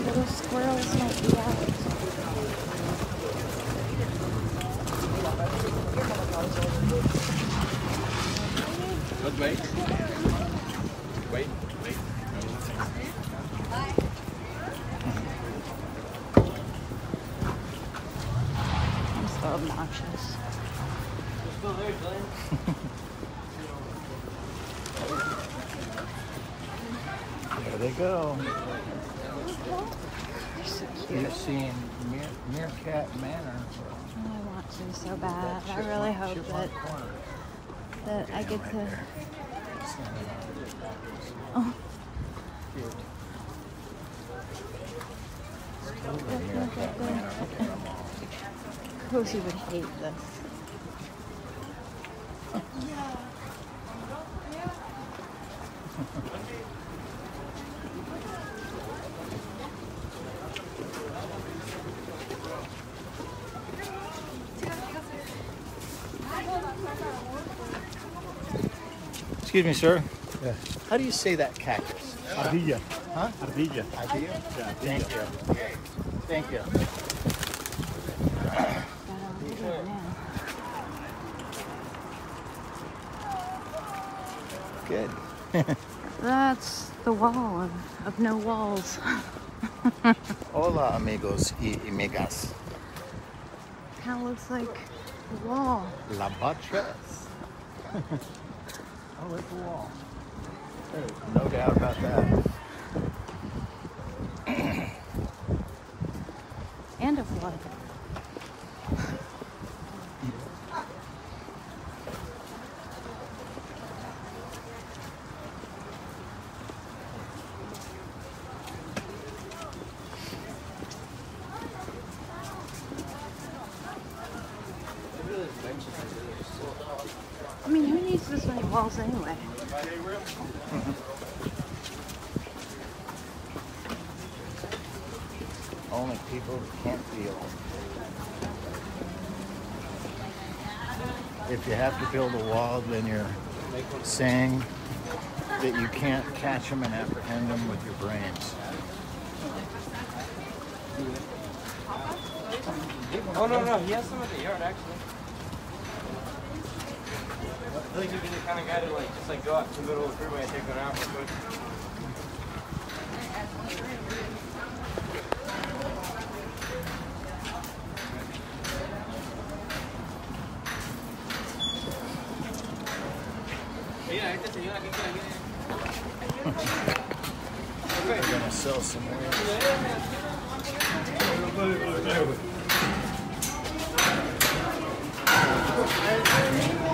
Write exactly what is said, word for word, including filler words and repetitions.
Little squirrels might be out. Let's wait. Wait, wait. I'm so obnoxious. You're still there, Jillian? There they go. They're so cute. You've seen Mere, Meerkat Manor. Oh, I want to so bad. I really hope that that I get to. Oh. Cozy would hate this. Excuse me, sir. Yeah. How do you say that cactus? Ardilla. Huh? Ardilla. Idea? Yeah. Thank you. Thank you. Good. That's the wall of, of no walls. Hola, amigos y amigas. Kind of looks like a wall. La buttress. Oh, it's a wall. There's no doubt about that. And a flood. I mean, who needs this many walls anyway? Only people who can't feel. If you have to build a wall, then you're saying that you can't catch them and apprehend them with your brains. Oh, no, no, he has some at the yard, actually. I think he'd be the kind of guy to, like, just, like, go out to the middle of the freeway and take one out real quick. They're gonna sell some more. Hey,